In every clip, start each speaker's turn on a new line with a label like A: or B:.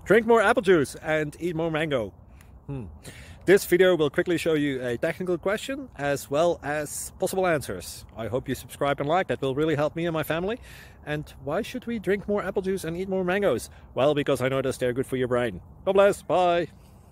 A: Drink more apple juice and eat more mango. This video will quickly show you a technical question as well as possible answers. I hope you subscribe and like, that will really help me and my family. And why should we drink more apple juice and eat more mangoes? Well, because I noticed they're good for your brain. God bless, bye!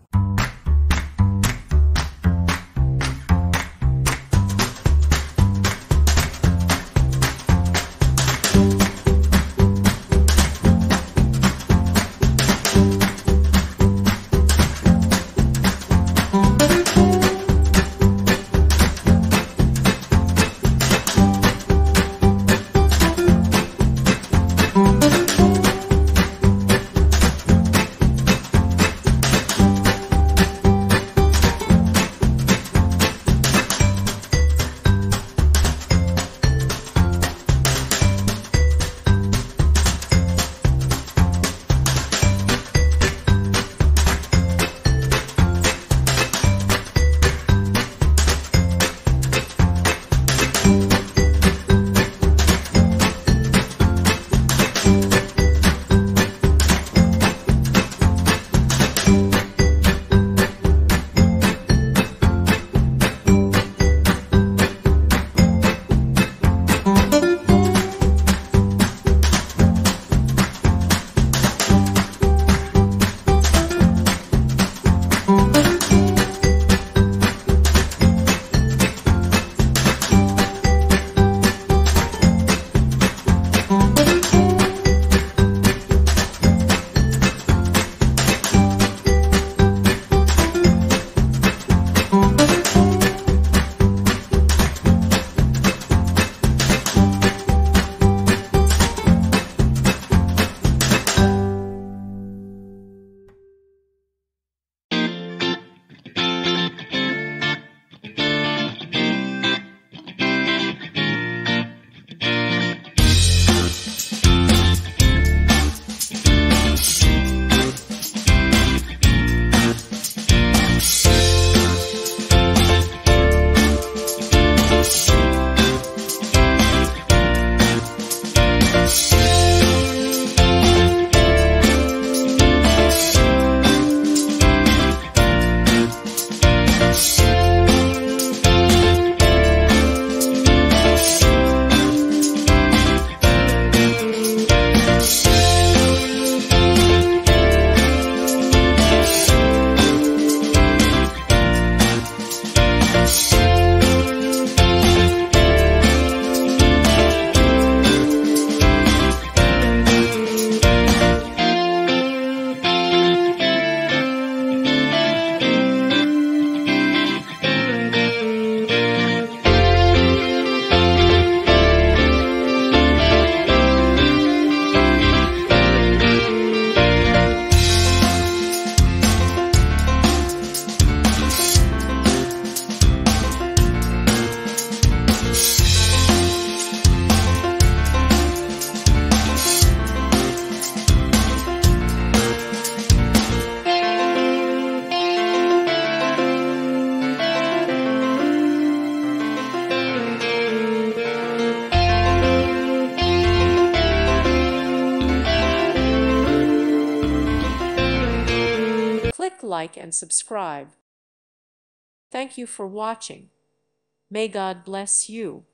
B: Click like and subscribe. Thank you for watching. May God bless you.